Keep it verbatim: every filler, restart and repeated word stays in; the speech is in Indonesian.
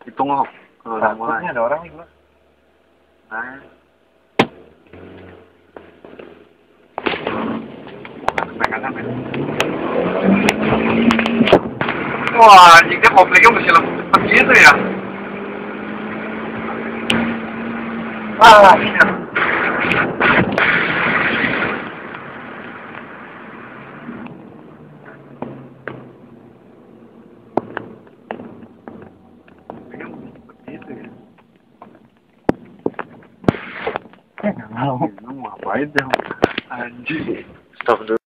Hitung kok. Kalau udah mulai. Takutnya ada orang nih gua. Nah. Pegangan ya. Wah, anjing dia kopliknya mesti lebih cepet gitu ya. Ah, iya. Eh, nggak mau. Ngapain dong? Anjing. Stop dulu.